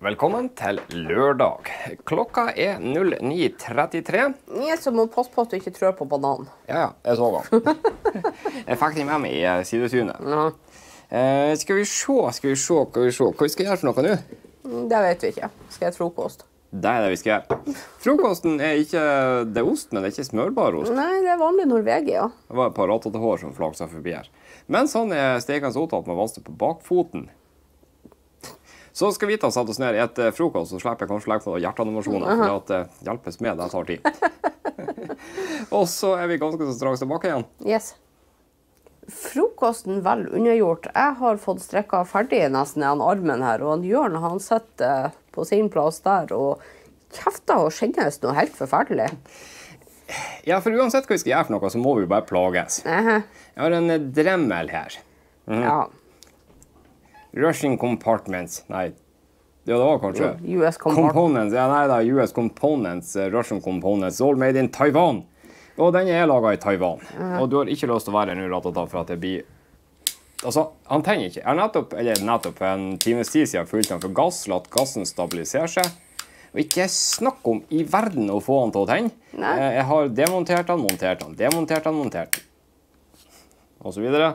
Velkommen til lørdag. Klokka er 09:33. Jeg som må passe på at du ikke trør på bananen. Ja, jeg så den. Jeg fikk den med meg i sidesynet. Ja. Skal vi se. Hva vi skal gjøre for noe nå? Det vet vi ikke. Skal jeg frokost? Det er det vi skal gjøre. Frokosten er ikke det ost, men det er ikke smørbar ost. Nei, det er vanlig Norvegia. Det var et par rattete hår som flaksa forbi her. Men sånn er stekende otat med vaste på bakfoten. Så skal vi sette oss ned i et frokost, så slipper jeg kanskje legge på hjerteanimasjoner, for at det hjelpes med, det tar tid. Og så er vi ganske så straks tilbake igjen. Yes. Frokosten vel undergjort. Jeg har fått strekket ferdig nesten en armen her, og Jørn han sitter på sin plass der, og kjefter og skjennes noe helt forferdelig. Ja, for uansett hva vi skal gjøre for noe, så må vi bare plages. Jeg har en dremmel her. Ja. Russian Compartments, nei, det var kanskje US Components, ja nei da, US Components, Russian Components, all made in Taiwan. Og den er laget i Taiwan. Og du har ikke lyst til å være nå rattata for at det blir... Altså, han tenner ikke. Jeg har nettopp for en times tid siden fulgt den for gass, latt gassen stabilisere seg. Og ikke snakk om i verden å få han til å tenne. Jeg har demontert han, montert han. Og så videre.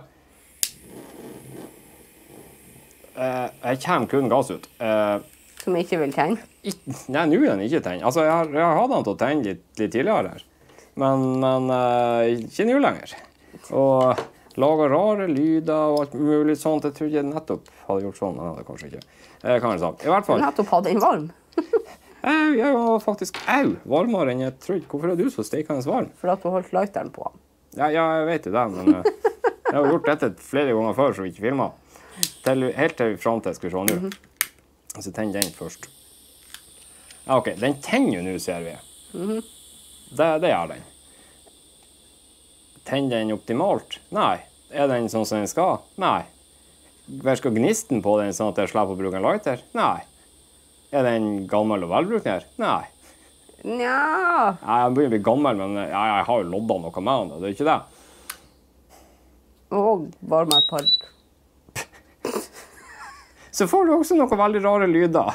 Jeg kommer kun gass ut. Som ikke vil tenne? Nei, nå er den ikke tenne. Altså, jeg har hatt han til å tenne litt tidligere her. Men ikke nå lenger. Og laget rare lyder og alt mulig sånt. Jeg tror ikke jeg nettopp hadde gjort sånn, men det hadde kanskje ikke. Kan jeg sagt. I hvert fall. Nettopp hadde den varm. Jeg var faktisk varmere enn jeg trodde. Hvorfor er du så stekende varm? For at du holdt lighteren på han. Ja, jeg vet det, men jeg har gjort dette flere ganger før, så vi ikke filmet. Helt til frem til skal vi se nå. Så tenner den først. Ja, ok, den tenner jo nå, ser vi. Det gjør den. Tenner den optimalt? Nei. Er den sånn som den skal? Nei. Virker gnisten på den sånn at jeg slipper å bruke en lighter? Nei. Er den gammel og velbrukt? Nei. Nja. Jeg begynner å bli gammel, men jeg har jo loddet noe med den, det er ikke det. Og varme et par. Så får du også noen veldig rare lyder.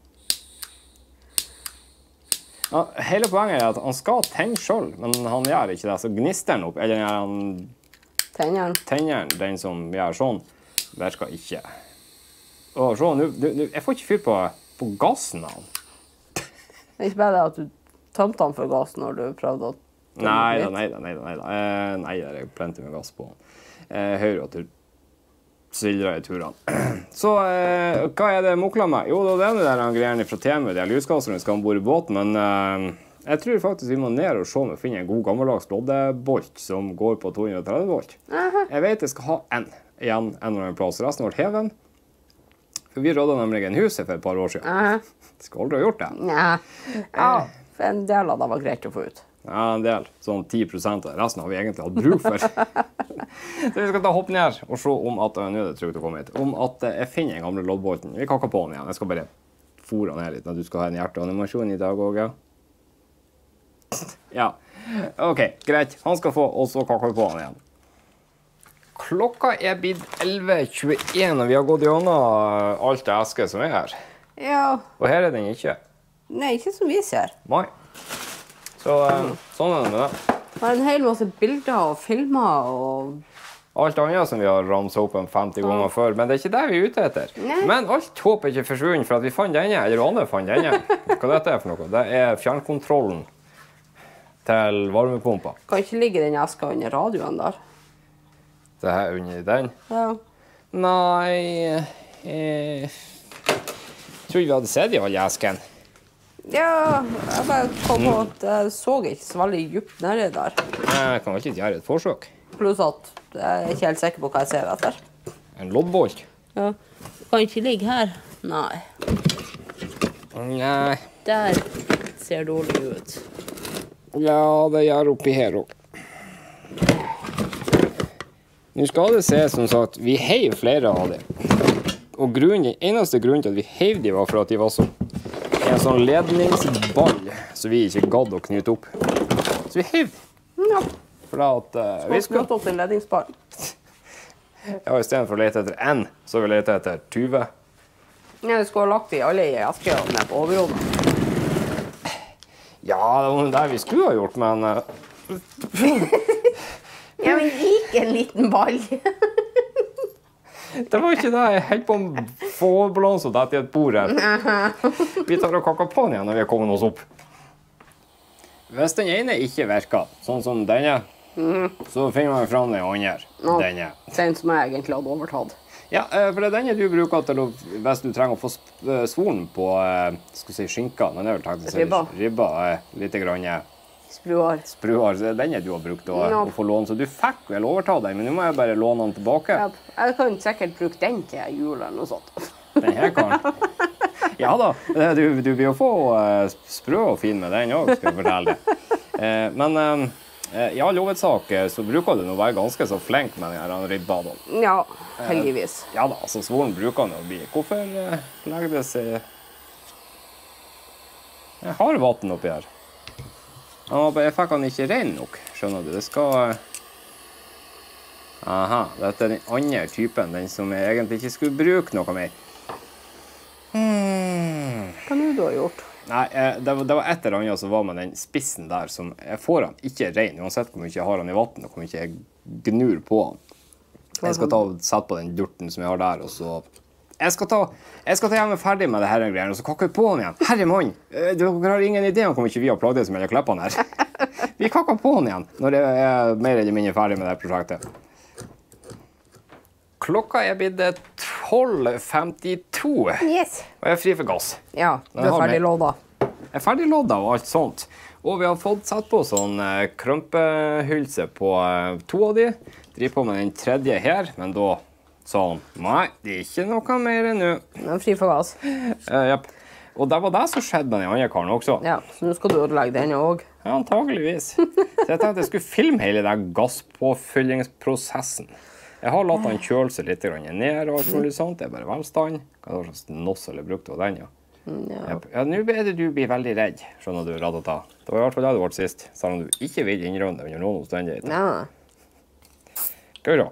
Ja, hele poenget er at han skal tenne selv, men han gjør ikke det. Så gnister han opp, eller gjør han... Tenneren, den som gjør sånn, virker ikke. Og se, jeg får ikke fyr på gassen av han. Det er ikke bare det at du tømte han for gass når du prøvde å... Nei, det er plenty med gass på han. Jeg hører at du svildrer i turene. Så hva er det mokla med? Jo, det er det der greiene fra Temu, de lyskasserne skal han bor i båten, men jeg tror faktisk vi må ned og se om vi finner en god gammeldags loddebolt som går på 230 volt. Jeg vet jeg skal ha en eller annen plass. Resten har vært heven. For vi rådde nemlig en huset for et par år siden. Skal aldri ha gjort det. Ja, for en del av det var greit å få ut. Ja, en del. Sånn 10% av resten har vi egentlig hatt bruk for. Så vi skal hoppe ned og se om at, nå er det trygt å komme hit, om at jeg finner en gamle loddbolten. Vi kakker på den igjen. Jeg skal bare fore ned litt når du skal ha en hjerteanimasjon i dag også, ja. Ja, ok, greit. Han skal få, og så kakker vi på den igjen. Klokka er blitt 11:21, og vi har gått gjennom alt det eske som er her. Ja. Og her er den ikke. Nei, ikke som vi ser. Nei. Så sånn er det med det. Det er en hel masse bilder og filmer og... Alt annet som vi har ramset opp 50 ganger før, men det er ikke det vi er ute etter. Nei. Men alt håp er ikke forsvunnet for at vi fant denne, eller Anne fant denne. Hva dette er for noe? Det er fjernkontrollen til varmepumpa. Kan ikke ligge den eska under radioen der. Det her under den? Ja. Nei... Jeg tror vi hadde sett i alle esken. Ja, jeg bare kom på at jeg så ikke så veldig djupt nede der. Jeg kan ikke gjøre et forsøk. Pluss at jeg er ikke helt sikker på hva jeg ser etter. En loddbolt? Ja. Kan ikke ligge her. Nei. Nei. Der ser dårlig ut. Ja, det gjør oppi her også. Nå skal det se, som sagt, vi heiv flere av dem. Og eneste grunnen til at vi heiv dem var for at de var en sånn ledningsball, så vi ikke gadd å knyte opp. Så vi heiv dem. Ja. For at vi skal knyte opp en ledningsball. Ja, i stedet for å lete etter en, så vi lete etter 20. Ja, du skulle ha lagt de alle i eske og ned på overhodet. Ja, det var det vi skulle ha gjort, men... Ja, men ikke en liten ball. Det var ikke det. Jeg helt på en fårbalanse og dette i et bord her. Vi tar og kakker på den igjen når vi har kommet oss opp. Hvis den ene ikke virker, sånn som denne, så finner man fram den andre. Denne. Den som jeg egentlig hadde overtatt. Ja, for det er denne du bruker til å, hvis du trenger å få svoren på, skal vi si, skinka, men det er vel tenkt å si ribba, litt grann. Spruar. Spruar, så det er denne du har brukt å få låne, så du fikk vel overta den, men nå må jeg bare låne den tilbake. Ja, jeg kan sikkert bruke den til jul eller noe sånt. Den her kan. Ja da, du vil jo få sprø og fin med den også, skal jeg fortelle deg. Men i all hovedsak så bruker du nå å være ganske så flink med denne ribba da. Ja, heldigvis. Ja da, så svoren bruker den å bli. Hvorfor legger det seg... Jeg har vatten oppi her. Jeg fikk han ikke ren nok, skjønner du. Det skal... Aha, dette er den andre typen, den som jeg egentlig ikke skulle bruke noe mer. Hva har du gjort? Nei, det var et eller annet som var med den spissen der, som jeg får han ikke ren, uansett hvor mye jeg har han i vatten, og hvor mye jeg gnur på han. Jeg skal ta og sette på den durten som jeg har der, og så... Jeg skal ta hjemme ferdig med det her greiene, og så kakker vi på den igjen. Herre mann, dere har ingen idé om hvor mye vi har plaget det som jeg har klippet den her. Vi kakker på den igjen, når jeg er mer eller mindre ferdig med det prosjektet. Klokka er blitt 12:52. Yes. Og jeg er fri for gass. Ja, du er ferdig lodda. Jeg er ferdig lodda og alt sånt. Og vi har fått satt på sånn krømpehylse på 2 av de. Driver på med den 3. her, men da sånn, nei, det er ikke noe mer enn nå. Du er fri for gass. Japp. Og det var det som skjedde med den andre karen også. Ja, så nå skal du ødelegge den også. Ja, antageligvis. Så jeg tenkte jeg skulle filme hele den gasspåfyllingsprosessen. Jeg har latt den kjøle seg litt ned og alt mulig sånt. Det er bare velstand. Hva slags noss eller brukt av den, ja. Ja, nå er det du blir veldig redd, skjønner du, Ratata. Det var i hvert fall det du ble sist, selv om du ikke vil innrømme det under noen omstendigheter. Ja. Gøy da.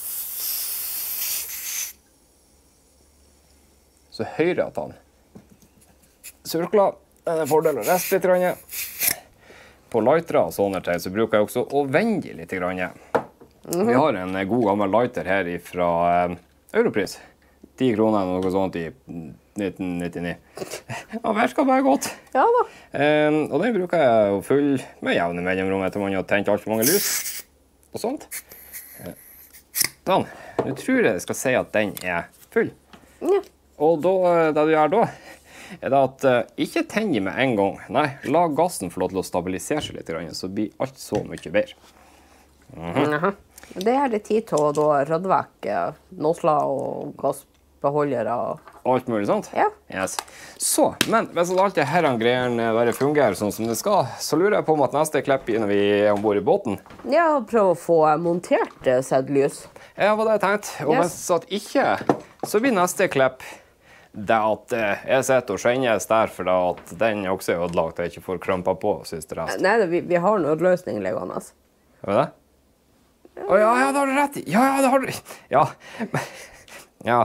Så hører at han surkler. Det er en fordel å reste litt grann. På lightere og sånne ting så bruker jeg også å vende litt grann. Vi har en god gammel lighter her fra Europris. 10 kroner eller noe sånt i 1999. Den virker bare godt. Ja da. Og den bruker jeg å fylle med jevne mellomrom etter man har tent alt for mange lys og sånt. Sånn. Nå tror jeg skal si at den er full. Ja. Og da, det du gjør da, er det at ikke tenn med en gang. Nei, la gassen få lov til å stabilisere seg litt, så blir alt så mye bedre. Det er det tid til å da rydde vekk nosler og gassbeholdere. Alt mulig sånt? Ja. Yes. Så, men hvis alt det her greiene bare fungerer sånn som det skal, så lurer jeg på om at neste klipp når vi er ombord i båten. Ja, prøv å få montert LED-lys. Ja, hva det jeg tenkt. Og hvis at ikke, så blir neste klipp det at jeg sitter og skjennes der, for at den også er ødelagt og jeg ikke får krømpa på siste rest. Nei, vi har nødløsning liggende. Hva er det? Å ja, det har du rett i. Ja, det har du. Ja. Ja.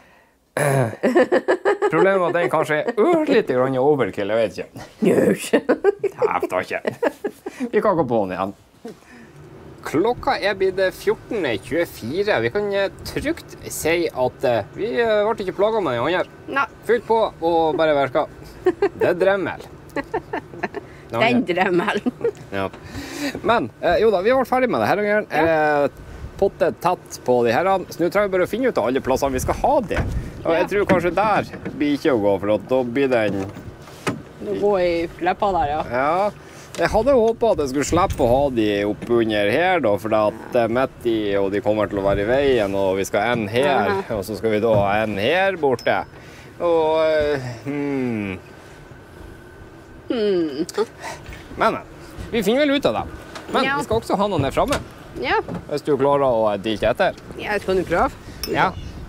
Problemet er at den kanskje er litt overkill, jeg vet ikke. Jeg vet ikke. Vi kan gå på den igjen. Klokka er blitt 14:24. Vi kan trygt si at vi ble ikke plaget med den andre. Nei. Fylt på og bare virka. Det er drømmel. Den drømmel. Ja. Men jo da, vi har vært ferdig med det her. Ja. Pottet tett på de her. Så nå trenger vi bare å finne ut av alle plassene vi skal ha det. Og jeg tror kanskje der blir ikke å gå, for da blir den... Nå går i leppa der, ja. Ja. Jeg hadde håpet at jeg skulle slippe å ha de oppunder her, da, for det er midt i, og de kommer til å være i veien, og vi skal ha en her, og så skal vi da ha en her borte. Og, Men, vi finner vel ut av det. Men vi skal også ha noen her fremme. Ja. Hvis du klarer å dilke etter. Ja, skal du prøve? Ja.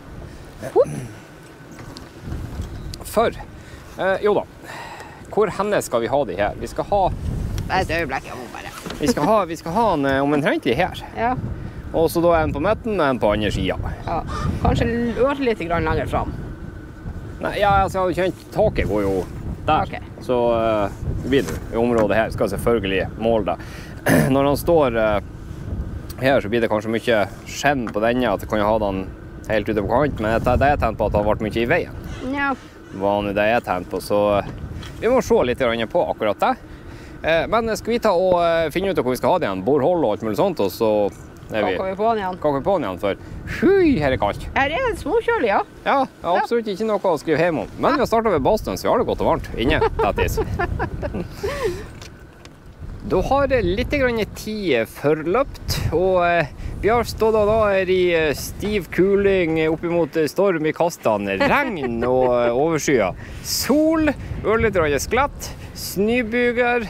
For, jo da, hvor henne skal vi ha de her? Vi skal ha... Et øyeblikk, jeg må bare. Vi skal ha en omtrentlig her. Ja. Og så da en på midten og en på andre siden. Ja. Kanskje litt lenger frem. Nei, ja, altså, jeg hadde kjent taket går jo der. Ok. Så blir det i området her. Skal selvfølgelig måle det. Når han står her, så blir det kanskje mye skjenn på denne, at jeg kan ha den helt ute på kant, men det er tent på at det har vært mye i veien. Ja. Hva nå det er tent på, så vi må se litt på akkurat det. Men skal vi ta og finne ut hvor vi skal ha det igjen, borhold og alt mulig sånt, og så Kakker vi på den igjen? Kakker vi på den igjen, for her er kaldt. Her er det småkjølig, ja. Ja, absolutt ikke noe å skrive hjem om. Men vi har startet ved badstuen, så vi har det godt og varmt inne, tattis. Da har litt tid forløpt, og vi har stått da her i stiv kuling oppimot storm i kastene, regn og overskyer. Sol, litt sklett, snøbyger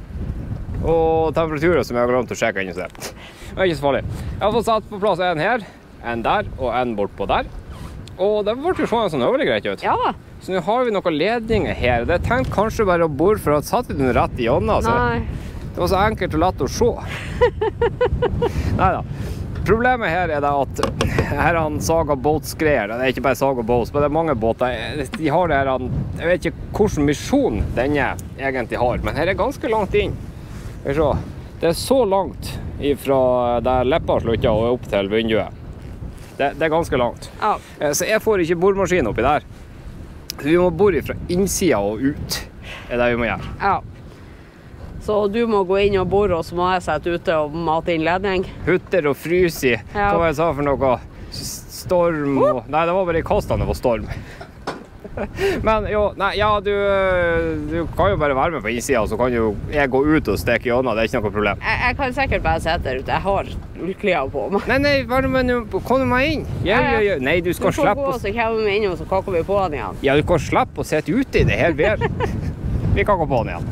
og temperaturer som jeg har glemt å sjekke inn i sted. Det er ikke så farlig. Jeg har fått satt på plass en her, en der og en bort på der. Og det ble jo sånn høvelig greit ut. Ja da. Så nå har vi noen ledninger her. Det er tenkt kanskje bare å bore for at satt vi den rett i hånda. Nei. Det var så enkelt og lett å se. Neida. Problemet her er det at her han Saga Boats-greier. Det er ikke bare Saga Boats, men det er mange båter. De har det her, jeg vet ikke hvilken misjon denne egentlig har, men her er ganske langt inn. Det er så langt fra der leppa slutter og opp til vinduet. Det er ganske langt. Ja. Så jeg får ikke boremaskin oppi der. Så vi må bore fra innsida og ut. Det er det vi må gjøre. Ja. Så du må gå inn og bore, og så må jeg sette ute og mate inn ledning. Hutter og fryse i. Ja. Hva var jeg sa for noe? Storm og... Nei, det var bare i kastene det var storm. Men jo, nei, ja, du kan jo bare være med på innsida, så kan jo jeg gå ut og steke i hånda, det er ikke noe problem. Jeg kan sikkert bare sette der ute. Jeg har ullklær på meg. Nei, bare men kom du meg inn? Ja. Nei, du skal slippe å... Så kommer vi inn, og så kakker vi på den igjen. Ja, du kan slippe å sitte ute i det her været. Vi kakker på den igjen.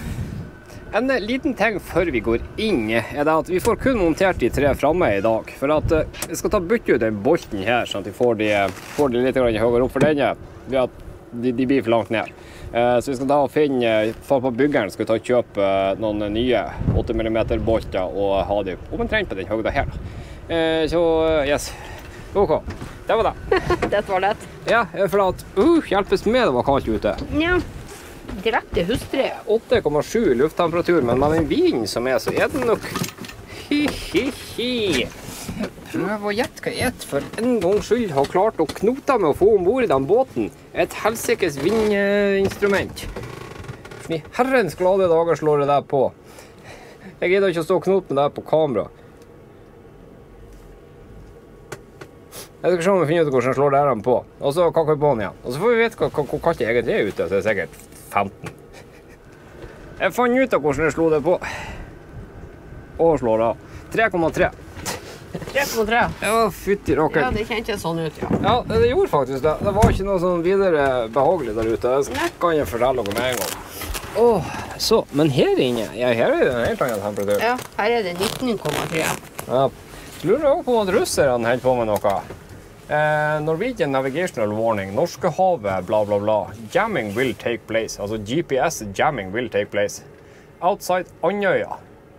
En liten ting før vi går inn er det at vi får kun montert de 3 fremme i dag. For at vi skal ta bytte ut den bolten her, sånn at vi får de litt høyere opp for denne. De blir for langt ned. Så vi skal da finne, for på byggeren skal vi ta og kjøpe noen nye 8 mm bolter og ha de omtrent på den høyden her. Så yes, ok, det var det. Det var lett. Ja, for at hjelpes med det var kaldt ute. Ja. Direkte hustre. 8,7 lufttemperatur, men med den vinden som så er det nok Prøv å gjette hva jeg for en gangs skyld har klart å knote med å få ombord i den båten. Et helsikes vindinstrument. I herrens glade dager slår det der på. Jeg gidder ikke å stå og knote med det på kamera. Jeg skal se om vi finner ut hvordan jeg slår det her på. Og så kakker vi på den igjen. Og så får vi vite hvor kaldt jeg egentlig er ute. Så det er sikkert 15. Jeg fant ut av hvordan jeg slo det på. Og slår det av. 3,3. 3,3. Ja, fytti rakker. Ja, det kjentes sånn ut, ja. Ja, det gjorde faktisk det. Det var ikke noe sånn videre behagelig der ute. Det kan jeg fortelle dere med en gang. Så, men her inne, ja, her er det en helt annen temperatur. Ja, her er det 19,3. Ja, så lurer jeg også på at russerne holder på med noe. Norwegian Navigational Warning, Norskehavet, bla bla bla. Jamming will take place, altså GPS jamming will take place. Outside Andøya.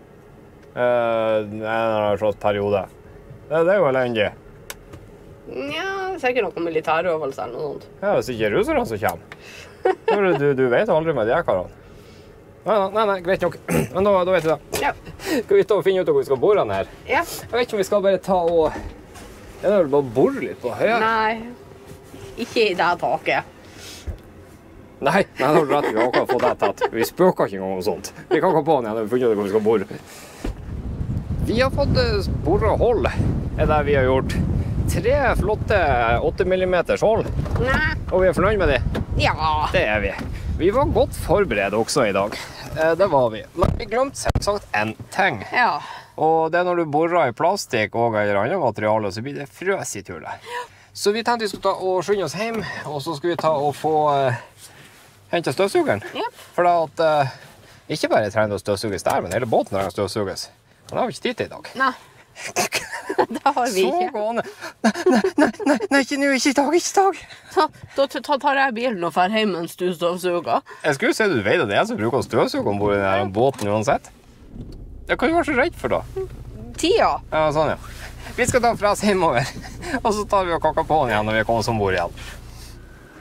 En slags periode. Det er jo elendig. Ja, sikkert noen militærøvelser eller noe sånt. Ja, hvis ikke russerne som kommer. Du vet aldri med de her karene. Nei, greit nok. Men da vet vi det. Ja. Skal vi ta og finne ut hvor vi skal bore den her? Ja. Jeg vet ikke om vi skal bare ta og... Jeg vil bare bore litt på her. Nei, ikke i det taket. Nei, da har du rett. Vi har akkurat fått det tatt. Vi spøker ikke engang om sånt. Vi kan gå på den igjen når vi finner ut hvor vi skal bore. Vi har fått borehold, er det vi har gjort. 3 flotte 8 mm hold. Nei. Og vi er fornøyd med det. Ja. Det er vi. Vi var godt forberedt også i dag. Det var vi. Men vi glemte selvsagt en ting. Ja. Og det er når du borer i plastikk og eller andre materiale, så blir det frøs i tullet. Så vi tenkte vi skulle ta og skynde oss hjem, og så skulle vi ta og få hentet støvsugeren. Yep. For da at ikke bare trenger å støvsuges der, men hele båten trenger å støvsuges. Men det har vi ikke tid til i dag. Nei. Det har vi ikke. Så gående. Nei, ikke nå, ikke i dag. Da tar jeg bilen og fer hjem mens du støvsuger. Jeg skulle si du vet at det er jeg som bruker å støvsuge ombord i denne båten uansett. Det kan du være så redd for da. Tida. Ja, sånn ja. Vi skal ta fra oss hjemover, og så tar vi og kakker på den igjen når vi kommer ombord igjen.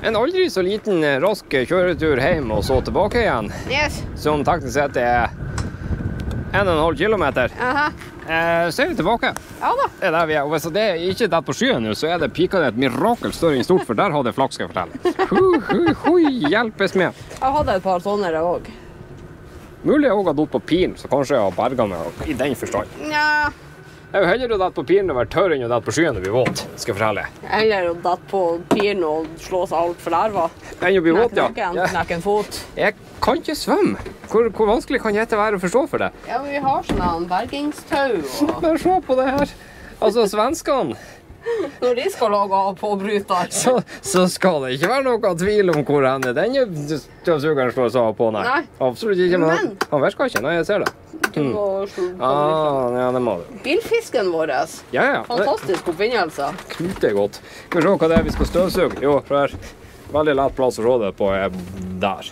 En aldri så liten, rask kjøretur hjem og så tilbake igjen. Yes. Som teknisk sett er 1,5 kilometer. Aha. Så er vi tilbake. Ja da. Det er der vi er. Og hvis det er ikke der på skyen nå, så er det pikende et mirakel større enn stort, for der hadde jeg flaks, skal jeg fortelle. Hjelpes med. Jeg hadde et par sånne der også. Mulig jeg også har datt på pilen, så kanskje jeg har berget meg i den forstand. Ja. Det er jo heller å datt på pilen og være tørr enn å datt på skyen og bli våt, skal jeg fortelle. Eller å datt på piren og slå seg alt for lærva. Enn å bli våt, ja. Knekke en fot. Jeg kan ikke svømme. Hvor vanskelig kan dette være å forstå for deg? Ja, men vi har sånn bergingstau og... Bare se på det her. Altså, svenskene, Når de skal lage påbryter. så skal det ikke være noe tvil om hvor han er. Denne støvsugeren slår seg av på, nei. Nei. Absolutt ikke, men han virker ikke. Nei, jeg ser det. Du må slå på Ja, det må du. Bilfisken vår. Ja. Fantastisk oppfinnelse. Knute godt. Skal vi se hva det er vi skal støvsuge? Jo, for det er veldig lett plass å se det på der.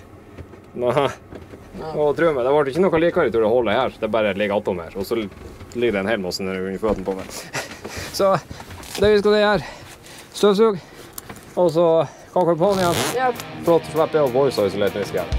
Og tro meg, det ble ikke noe likere til å holde her. Det bare ligger attom her. Og så ligger det en hel masse under føttene på meg. Så det vi skal gjøre, støvsug, og så kaker på den igjen. Ja. Flott, slipper jeg å voice isolate når vi skal gjøre.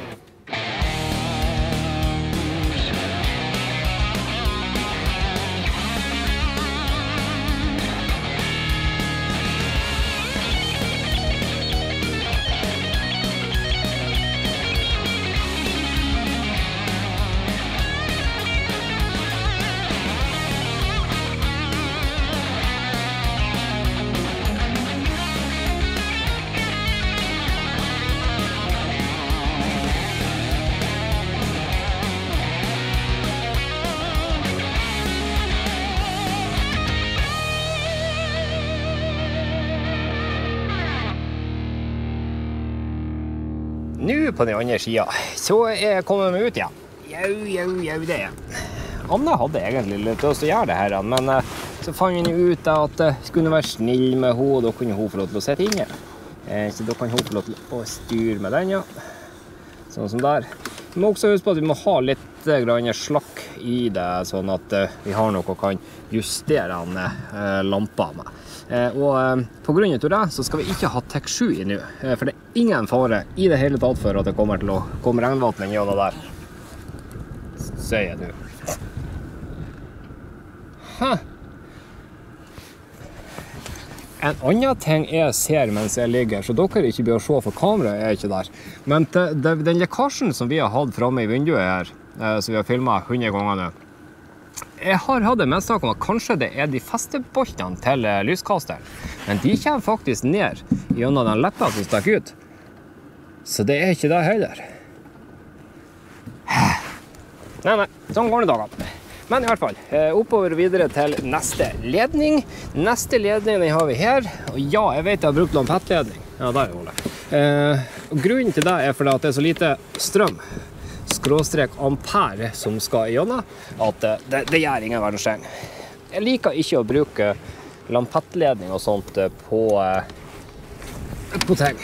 Nå på den andre siden, så er jeg kommet meg ut igjen. Jau, det er. Anna hadde egentlig litt lyst til å gjøre det her, men så fant hun ut at jeg skulle være snill med henne, og da kunne hun få lov til å sitte inne. Så da kan hun få lov til å styre med den, ja. Sånn som der. Vi må også huske på at vi må ha litt slakk i det, sånn at vi har noe og kan justere lampa med. Og på grunn av det så skal vi ikke ha TEK 7 i nå, for det er ingen fare i det hele tatt for at det kommer til å komme regnvann gjennom der. Sier jeg nå. En annen ting jeg ser mens jeg ligger, så dere ikke bør se for kameraet er ikke der. Men den lekkasjen som vi har hatt fremme i vinduet her, som vi har filmet 100 ganger nå, jeg har hatt en mistanke om at kanskje det er de festeboltene til lyskasteren, men de kommer faktisk ned gjennom den leppa som stikker ut. Så det er ikke det heller. Nei, sånn går det dager. Men i hvert fall, oppover videre til neste ledning. Neste ledning den har vi her, og ja, jeg vet jeg har brukt lampettledning. Ja, der er Ole. Og grunnen til det er fordi at det er så lite strøm, skråstrek ampere som skal igjennom, at det gjør ingen verdens ting. Jeg liker ikke å bruke lampettledning og sånt på ting.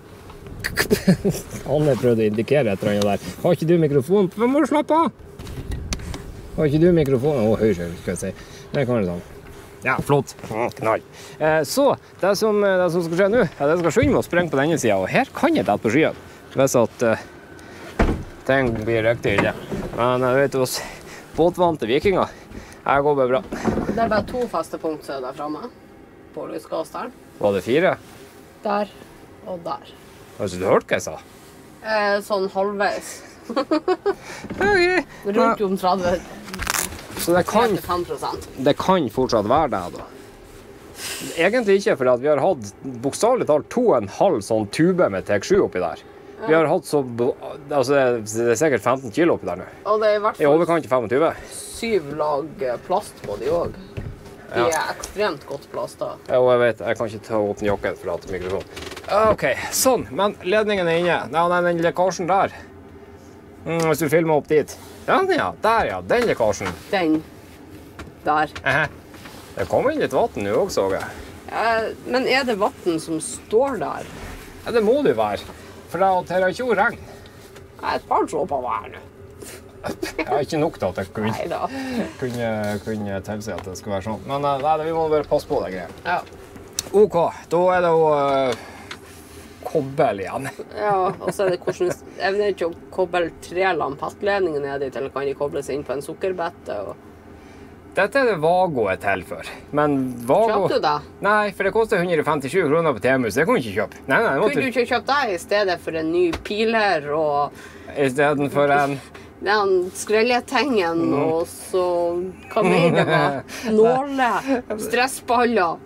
Anne prøvde å indikere et eller annet der. Har ikke du mikrofon? Hva må du slappe av? Har ikke du mikrofon? Høyre, skal jeg si. Det kan være sånn. Ja, flott. Knall. Så, det som skal skje nå, er at jeg skal skynde meg å sprenge på denne siden, og her kan jeg dette på skyen. Hvis at ting blir riktig ille. Men jeg vet hos båtvante vikinger, her går det bra. Det er bare 2 festepunkt der fremme på lyskasteren. Var det 4? Der og der. Har ikke du hørt hva jeg sa? Sånn halvveis. Okay. Rundt om 30. Så det kan 35%. Det kan fortsatt være det da. Egentlig ikke, for vi har hatt bokstavelig talt 2,5 sånn tube med TEK 7 oppi der. Vi har hatt så, altså det er sikkert 15 kilo oppi der nå. Og det er i hvert fall I overkant 25. 7 lag plast på de også. De er ekstremt godt plastet. Ja, og jeg vet, jeg kan ikke ta åpne jakken for å ha mikrofon. Ok, sånn, men ledningen er inne. Ja, den lekkasjen der. Hvis du filmer opp dit. Ja, der ja, den lekkasjen. Den der. Det kommer inn litt vatten nå også, så jeg. Men er det vatten som står der? Ja, det må det jo være. For det har ikke vært regn. Et par dråper hver nå. Ja, ikke nok til at jeg kunne tilsi at det skulle være sånn. Men nei, vi må bare passe på det greier. Ja. Ok, da er det jo kobbel igjen. Ja, og så er det hvordan evner ikke å koble 3 lampettledninger ned dit, eller kan de kobles inn på en sukkerbette? Dette er det Vago er til for. Men Vago... Kjøpte du det? Nei, for det koster 157 kroner på Temu, så det kunne jeg ikke kjøpe. Nei, Kunne du ikke kjøpt det i stedet for en ny piler og... I stedet for en... Den skrelletengen, og så... Hva mer det var? Nåle, stressballer.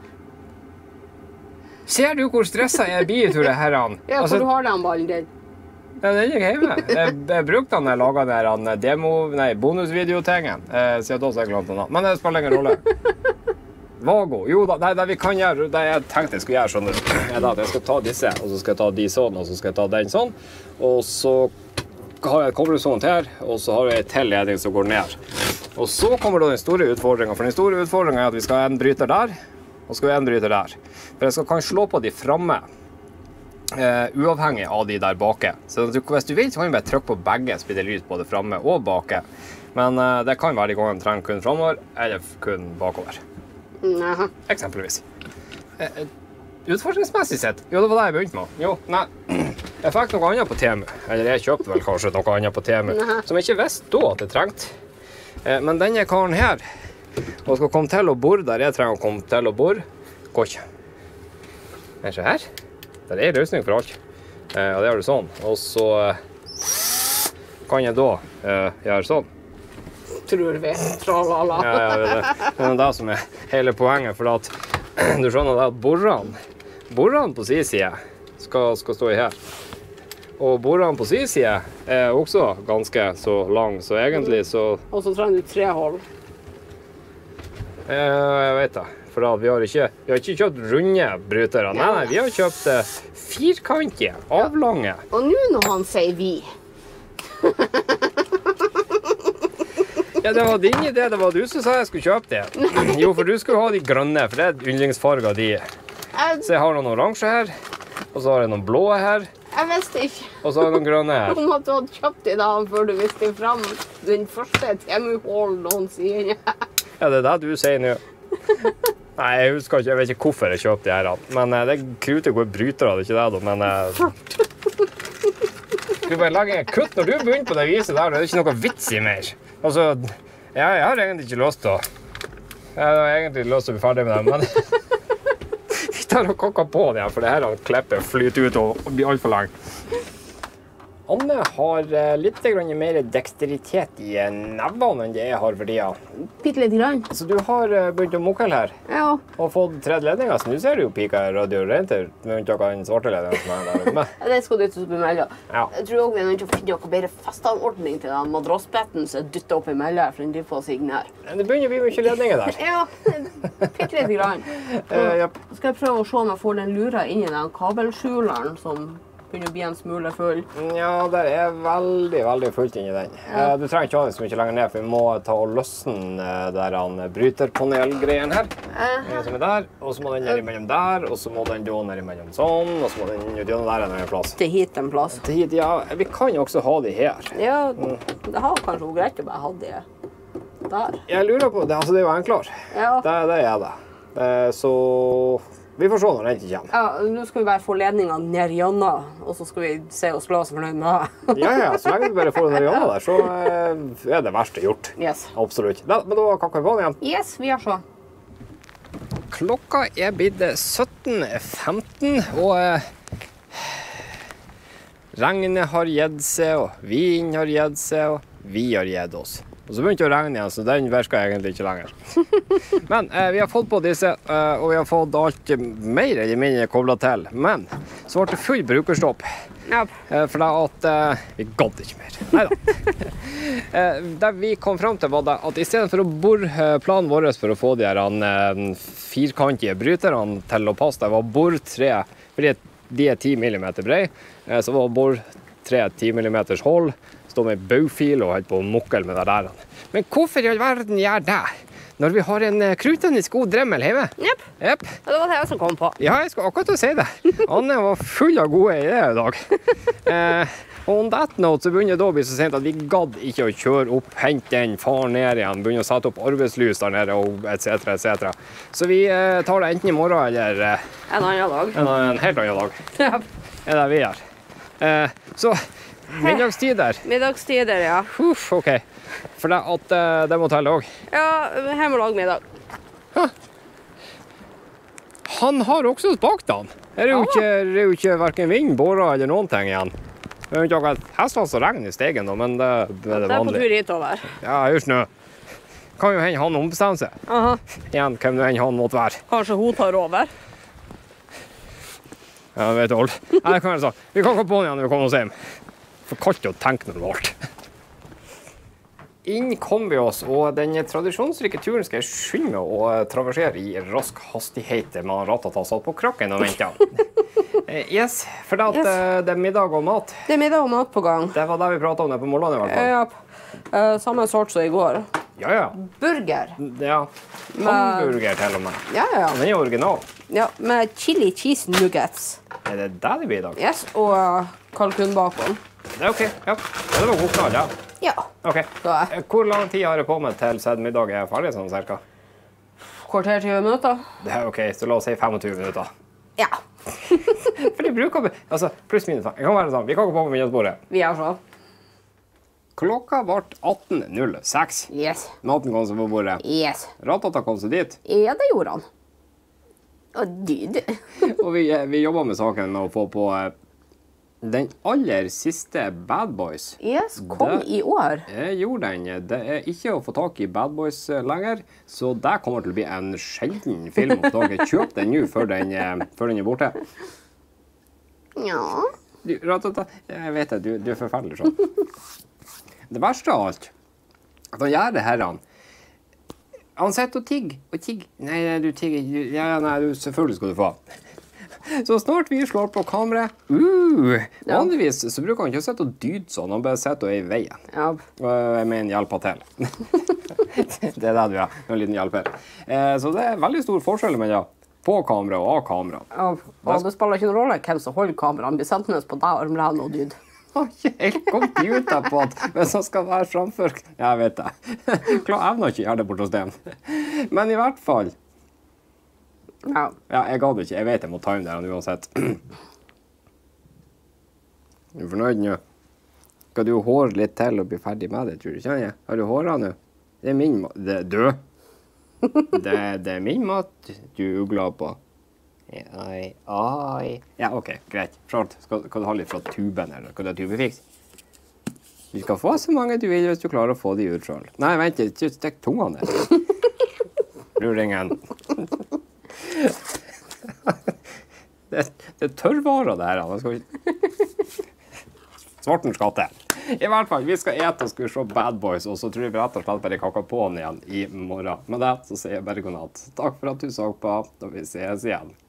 Ser du hvor stresset jeg blir, tror jeg, herran? Ja, hvor du har den ballen din? Ja, den er ikke hjemme. Jeg brukte den da jeg laget den bonusvideotingen. Siden da så har jeg glemt den. Men det spiller ingen rolle. Vago. Jo da, det vi kan gjøre, det jeg tenkte jeg skulle gjøre sånn, er at jeg skal ta disse, og så skal jeg ta de sånn, og så skal jeg ta den sånn. Og så har jeg et koblesånt her, og så har jeg et til ledning som går ned. Og så kommer da den store utfordringen, for den store utfordringen er at vi skal ha en bryter der, og skal ha en bryter der. For jeg skal kan slå på de fremme, uavhengig av de der bake. Så hvis du vil, så kan du bare trykke på begge, så blir det lyd både fremme og bake. Men det kan være de gangene trenger kun fremover, eller kun bakover. Nei. Eksempelvis. Utfordringsmessig sett, jo, det var det jeg begynte med. Jo, nei, jeg fikk noe annet på Temu, eller jeg kjøpte vel kanskje noe annet på Temu, som jeg ikke visste da at jeg trengte. Men denne karen her, og skal komme til å bore der jeg trenger å komme til å bore, går ikke. Men se her. Det er en løsning for alt. Og det gjør du sånn. Og så kan jeg da gjøre sånn. Tror vi. Tralala. Ja, det er det som er hele poenget. For at du skjønner at borene på sin side skal stå i her. Og borene på sin side er også ganske så lang, så egentlig så... Og så trenger du 3 hold. Jeg vet det. For vi har ikke kjøpt runde brytere. Nei, vi har kjøpt firkantige, avlange. Og nå når han sier vi. Ja, det var din idé. Det var du som sa jeg skulle kjøpe det. Jo, for du skulle ha de grønne, for det er yndlingsfarger de. Så jeg har noen oransje her, og så har jeg noen blå her. Jeg visste ikke. Og så har jeg noen grønne her. Om at du hadde kjøpt i dag før du visste frem den første Temu-hålen noensinne. Ja, det er det du sier nå. Nei, jeg husker ikke, jeg vet ikke hvorfor jeg kjøpte de her. Men det kruter går brytere, det er ikke det da, men... Du bare lager en kutt når du begynner på det viset der, det er ikke noe vits i mer. Altså, jeg har egentlig ikke lyst til å... Jeg har egentlig lyst til å bli ferdig med det, men... Vi tar og kokker på det her, for det her klippet flyter ut og blir alt for langt. Anne har litt mer deksteritet i nevene enn det jeg har for tida. Bitte litt grann. Så du har begynt å mokle her? Ja. Og fått 3 ledninger, så nå ser du jo pika radio rent til, med unntak av den svarte ledningen som er der med. Det skal du ikke bemelde. Ja. Jeg tror også vi er nødt til å finne noe bedre festanordning til den madrassbetten som er dyttet opp i meldet, for den driver på å signere. Det begynner å bli mye ledninger der. Ja, bitte litt grann. Japp. Skal jeg prøve å se om jeg får den lura inn i den kabelskjuleren som begynner å bli en smule full. Ja, det er veldig, veldig fullt inni den. Du trenger ikke ha den så mye lenger ned, for vi må ta og løsne der bryterpanelgreien her. Som er der, og så må den ned imellom der, og så må den da ned imellom sånn, og så må den gjennom der en plass. Til hit en plass. Til hit, ja. Vi kan jo også ha de her. Ja, det har kanskje vært greit å bare ha de der. Jeg lurer på, det er jo enklere. Ja. Det er det. Så vi får se når den ikke kommer. Ja, nå skal vi bare få ledningen ned gjennom, og så skal vi se og slå oss fornøyd med det. Ja, så lenge vi bare får den ned gjennom der, så er det verste gjort. Yes. Absolutt. Men da kakker vi på den igjen. Yes, vi gjør så. Klokka er blitt 17:15, og regnet har gitt seg, og vinden har gitt seg, og vi har gitt oss. Og så begynte det å regne igjen, så den virker egentlig ikke lenger. Men vi har fått på disse, og vi har fått alt mer eller mindre koblet til. Men så ble det full brukerstopp. Yep. For det at vi gadd ikke mer. Neida. Det vi kom frem til var det at i stedet for å bore planen vår for å få de her firkantige bryterne til å passe, det var bor 3, fordi de er 10 mm brei, så var bor 3 10 mm hold, stå med baufil og holde på å mokle med det der. Men hvorfor i all verden gjør det? Når vi har en krutende god dremmel hjemme? Jepp. Jepp. Og det var det jeg som kom på. Ja, jeg skal akkurat å si det. Anne var full av gode ideer i dag. Og on that note så begynner det å bli så sent at vi gadd ikke å kjøre opp, hente den, far ned igjen, begynne å sette opp arbeidslys der nede, og etc. Så vi tar det enten i morgen eller En annen dag. en helt annen dag. Jepp. er det vi gjør. Så, middagstider. Middagstider, ja. Ok. For det må telle også. Ja, her må lage middag. Han har også spakt han. Det er jo ikke hverken vind, bårer eller noen ting igjen. Det er jo ikke akkurat hestene som regner i stegen, men det er det Det er på vanlige. tur hitover. Ja, det er jo snø. Kan jo hende han ombestemmer seg. Aha. Igjen, hvem det enn han måtte være. Kanskje hun tar over? Ja, vet du, Nei, kan være sånn. Vi kan gå på igjen når vi kommer oss hjem. For kaldt å tenke normalt. Inn kom vi oss, og den tradisjonsrike turen skal jeg skynde meg å traversere i rask hastighet med Ratata satt på krakken og ventet. Yes, for det er middag og mat. Det er middag og mat på gang. Det var det vi pratet om det på Måland i hvert fall. Ja, samme sort som i går. Ja. Burger. Ja, hamburger til og med. Ja. Den er original. Ja, med chili cheese nuggets. Er det det blir i dag? Yes, og kalkunbacon. Det er ok, ja. Det var god knall, ja. Ja. Ok. Hvor lang tid har jeg på meg til sett middag er ferdig, sånn cirka? Kvarter 20 minutter. Det er ok, så la oss si 25 minutter. Ja. For det bruker vi, altså, pluss minus. Det kan være sånn, vi kan gå på middagsbordet. Vi er så. Klokka ble 18.06. Yes. Maten kom seg på bordet. Yes. Ratata kom seg dit. Ja, det gjorde han. Og dyd. Og vi jobbet med saken med å få på den aller siste Bad Boys. Yes, kom i år. Jeg gjorde den. Det er ikke å få tak i Bad Boys lenger, så det kommer til å bli en sjelden film å få tak i. Kjøp den nå før den er borte. Ja. Ratata, jeg vet det, du er forferdelig sånn. Det verste av alt, at han gjør det her, han sitter og tigger. Nei, du tigger ikke. Nei, selvfølgelig skal du få. Så snart vi slår på kameraet, vanligvis så bruker han ikke å sitte og dyde sånn, han bare sitter og er i veien. Ja. Jeg mener hjelper til. Det er det du er, en liten hjelper. Så det er veldig stor forskjell mellom på kamera og av kamera. Ja, og det spiller ikke noen rolle hvem som holder kameraet. Han blir sendt ned på deg, armlen og dyd. Jeg har ikke helt computer på at hvis han skal være framfor. Jeg vet det. Klar, evner ikke gjøre det bort hos dem. Men i hvert fall. Ja. Ja, jeg ga det ikke. Jeg vet jeg må ta inn det her uansett. Er du fornøyd nå? Skal du håre litt til og bli ferdig med det, tror du ikke? Har du håret nå? Det er min mat. Det er død. Det er min mat du ugler på. Oi. Ja, ok, greit. Skjønt. Skal du ha litt fra tuben her? Skal du ha tubefiks? Du skal få så mange du vil hvis du klarer å få de ut selv. Nei, vent, stikk tunga ned. Luringen. Det er tørrvarer det her. Svarten skatte. I hvert fall, vi skal ete og skulle se Bad Boys, og så tror jeg vi rett og slett bare kakker på den igjen i morgen. Med det så sier jeg bare god natt. Takk for at du så på, og vi ses igjen.